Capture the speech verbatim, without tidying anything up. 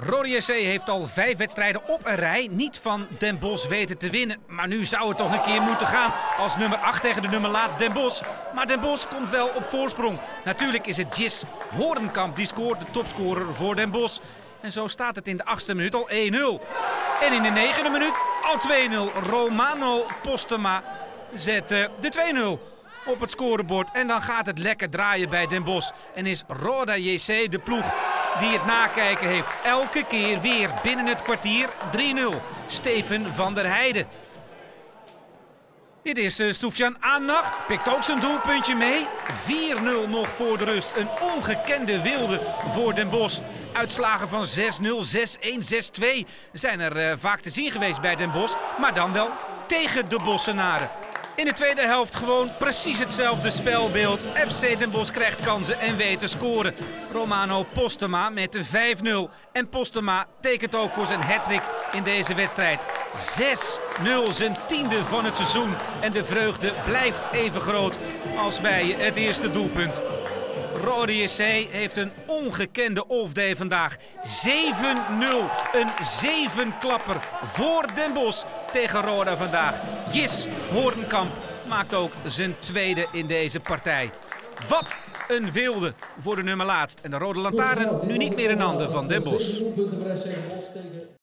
Rode J C heeft al vijf wedstrijden op een rij niet van Den Bosch weten te winnen. Maar nu zou het toch een keer moeten gaan als nummer acht tegen de nummer laatst Den Bosch. Maar Den Bosch komt wel op voorsprong. Natuurlijk is het Jis Horenkamp die scoort, de topscorer voor Den Bosch. En zo staat het in de achtste minuut al één nul. En in de negende minuut al twee nul. Romano Postema zet de twee nul op het scorebord. En dan gaat het lekker draaien bij Den Bosch. En is Roda J C de ploeg die het nakijken heeft. Elke keer weer binnen het kwartier drie nul. Steven van der Heijden. Dit is uh, Soufiane Anach. Pikt ook zijn doelpuntje mee. vier nul nog voor de rust. Een ongekende wilde voor Den Bosch. Uitslagen van zes nul, zes een, zes twee zijn er uh, vaak te zien geweest bij Den Bosch. Maar dan wel tegen de Bossenaren. In de tweede helft gewoon precies hetzelfde spelbeeld. F C Den Bosch krijgt kansen en weet te scoren. Romano Postema met de vijf nul. En Postema tekent ook voor zijn hattrick in deze wedstrijd. zes nul, zijn tiende van het seizoen. En de vreugde blijft even groot als bij het eerste doelpunt. Rode J C heeft een ongekende off-day vandaag. zeven nul, een zevenklapper voor Den Bosch tegen Roda vandaag. Jis Horenkamp maakt ook zijn tweede in deze partij. Wat een wilde voor de nummer laatst. En de Rode Lantaarn nu niet meer in handen van Den Bosch.